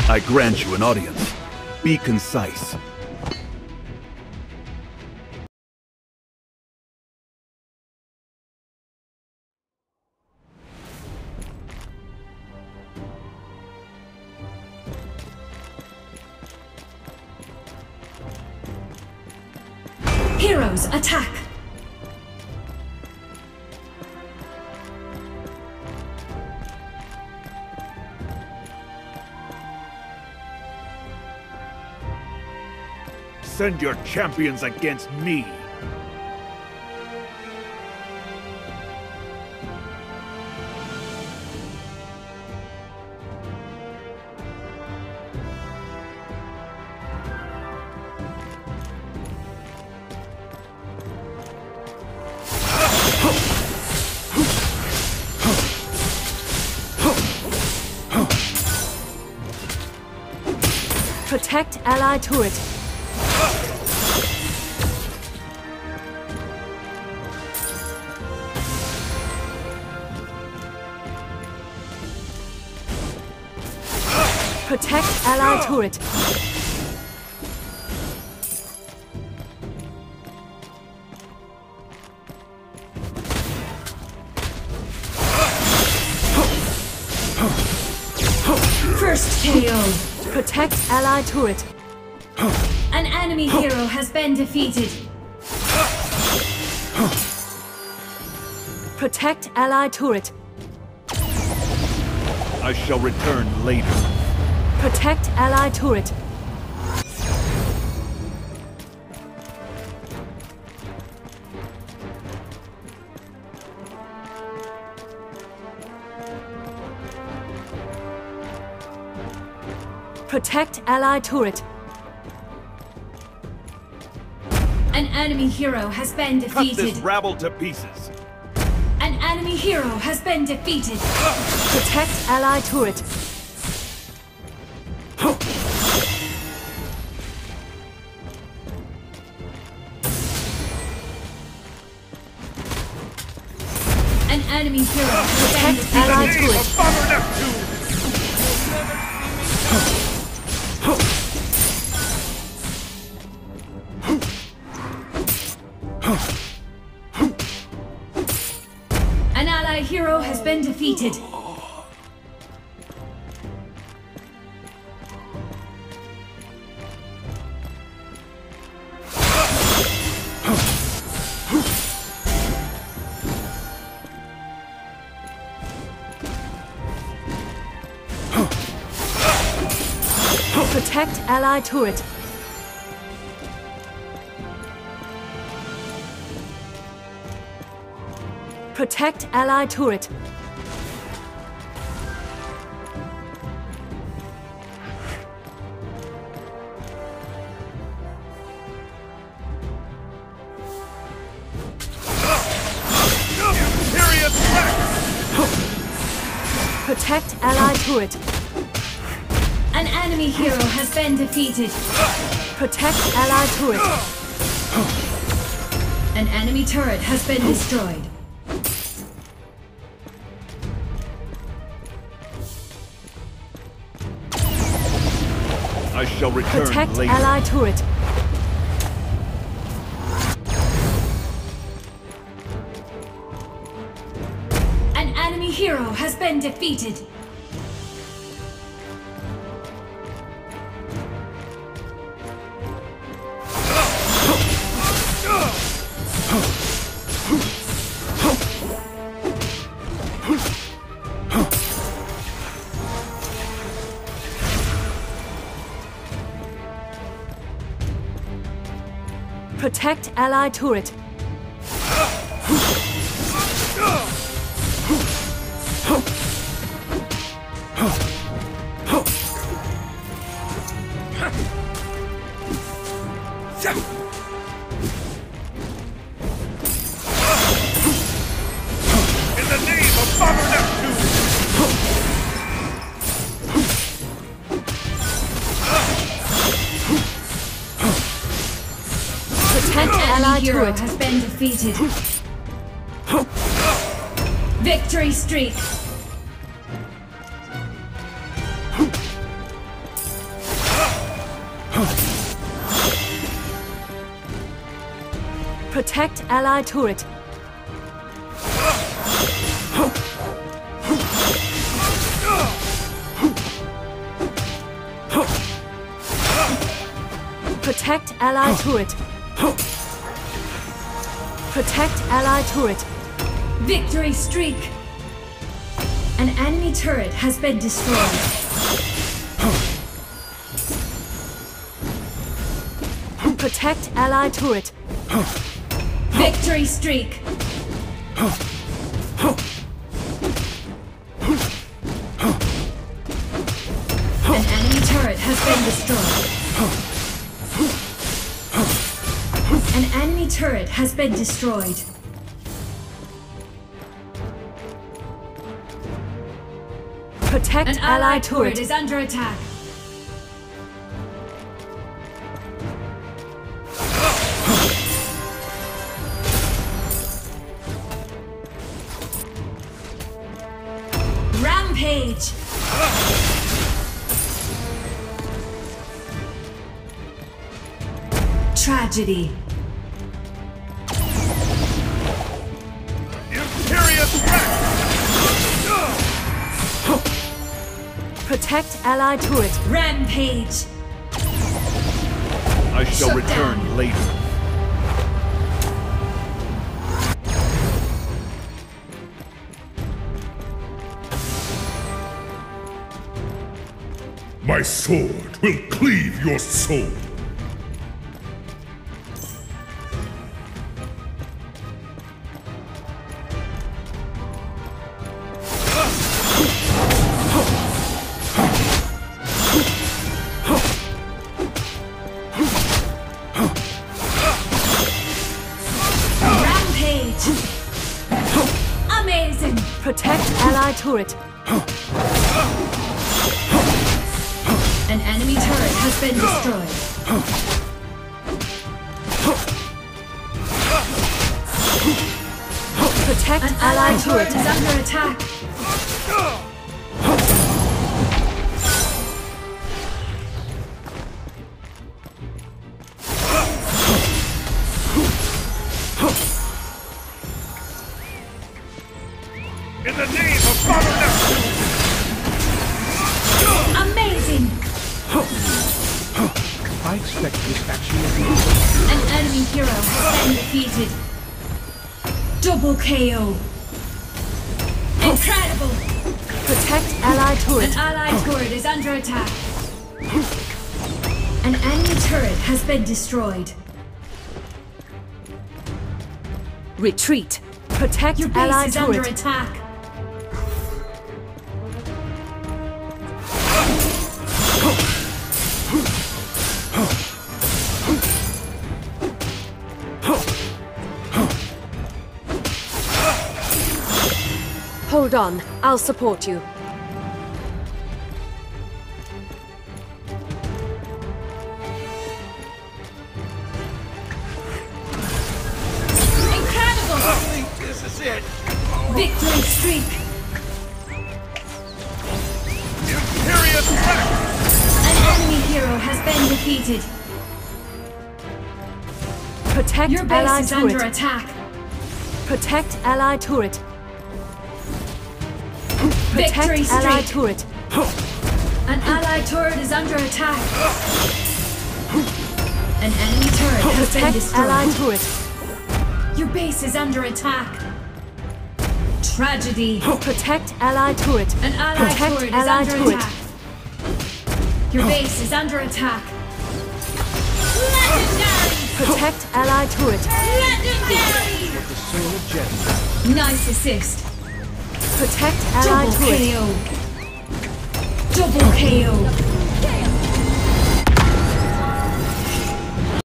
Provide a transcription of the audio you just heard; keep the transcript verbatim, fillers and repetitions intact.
I grant you an audience. Be concise. Heroes, attack! Send your champions against me. Protect ally turret. Protect ally turret. First K O. Protect ally turret. An enemy hero has been defeated. Protect ally turret. I shall return later. Protect ally turret. Protect ally turret. An enemy hero has been defeated. Cut this rabble to pieces. An enemy hero has been defeated. Protect ally turret. An enemy hero has been defeated. Ally turret. An ally hero has been defeated. Protect ally turret. Protect ally turret. Protect ally turret. An enemy hero has been defeated. Protect ally turret. An enemy turret has been destroyed. I shall return Protect later. ally turret. An enemy hero has been defeated. Protect ally turret. In the name of Bomber Neptune! Protect ally turret has been defeated. Victory streak. Protect allied turret. Protect allied turret. Protect allied turret. Victory streak! An enemy turret has been destroyed. Protect allied turret. Victory streak! An enemy turret has been destroyed. An enemy turret has been destroyed. Protect An allied, allied turret. turret is under attack. Rampage! Tragedy. Imperious wreck! Protect allied turret. Rampage! I shall Shut return down. later. My sword will cleave your soul. Amazing! Protect allied turret. An enemy turret has been destroyed. Protect An allied, allied turret is under attack. In the name of Father Neptune! Amazing! I expect this action of An enemy hero has been defeated. Double K O. Incredible! Protect allied turret. An allied turret is under attack. An enemy turret has been destroyed. Retreat. Protect Your base allied is turret. Under attack. Hold on, I'll support you. Incredible! I think this is it! Victory streak! Imperious wreck! An enemy hero has been defeated. Protect Your base allied is turret. Under attack. Protect allied turret. Protect Victory allied streak. Turret. An allied turret is under attack. An enemy turret has Protect been destroyed. Allied turret. Your base is under attack. Tragedy. Protect allied turret. An allied Protect turret is allied under turret. attack. Your base is under attack. Legendary. Protect allied turret. Legendary. with the soul of Jet. Nice assist. Protect allied turret. Double K O. Double K O.